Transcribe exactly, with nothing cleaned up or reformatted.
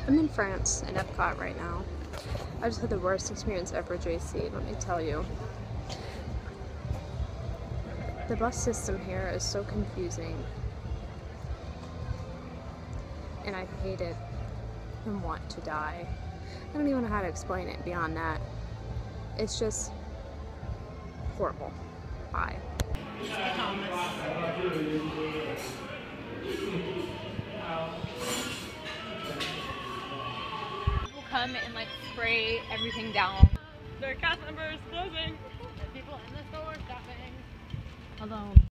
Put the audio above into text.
I'm in France, in Epcot right now. I just had the worst experience ever, J C, let me tell you. The bus system here is so confusing. And I hate it and want to die. I don't even know how to explain it beyond that. It's just horrible. Bye. People come and like spray everything down. There are cast members closing. People in the store shopping. Hello.